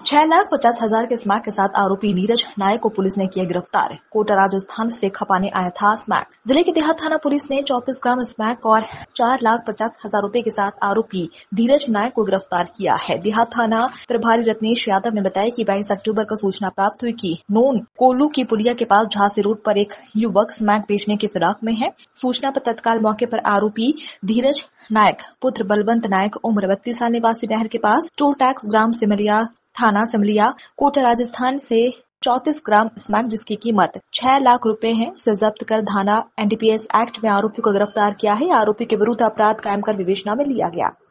6,50,000 के स्मैक के साथ आरोपी नीरज नायक को पुलिस ने किया गिरफ्तार। कोटा राजस्थान से खपाने आया था स्मैक। जिले की देहात थाना पुलिस ने 34 ग्राम स्मैक और 4,50,000 रुपए के साथ आरोपी धीरज नायक को गिरफ्तार किया है। देहात थाना प्रभारी रत्नेश यादव ने बताया कि 22 अक्टूबर को सूचना प्राप्त हुई कि नोन कोल्लू की पुलिया के पास झांसी रोड पर एक युवक स्मैक बेचने की फिराक में है। सूचना पर तत्काल मौके पर आरोपी धीरज नायक पुत्र बलवंत नायक उम्र 32 साल निवासी नहर के पास टोल टैक्स ग्राम सिमलिया थाना सिमलिया कोटा राजस्थान से 34 ग्राम स्मैक जिसकी कीमत 6 लाख रुपए है से जब्त कर थाना एनडीपीएस एक्ट में आरोपी को गिरफ्तार किया है। आरोपी के विरुद्ध अपराध कायम कर विवेचना में लिया गया।